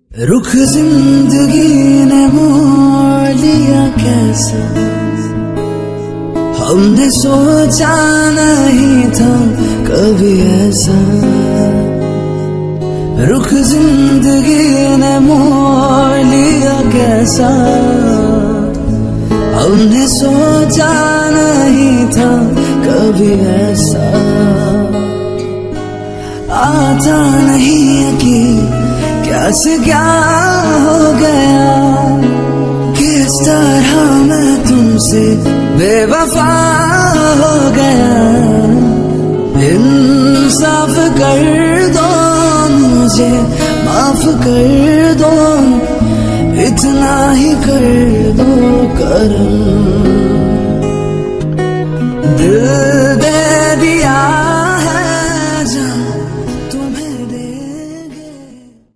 रुख जिंदगी ने मोड़ लिया कैसा, हमने सोचा नहीं था कभी ऐसा। रुख जिंदगी ने मोड़ लिया कैसा, हमने सोचा नहीं था कभी ऐसा। आता नहीं यकीन कैसे क्या हो गया, किस तरह मैं तुमसे बेवफा हो गया। इंसाफ कर दो मुझे, माफ कर दो, इतना ही कर दो करम। दिल दे दिया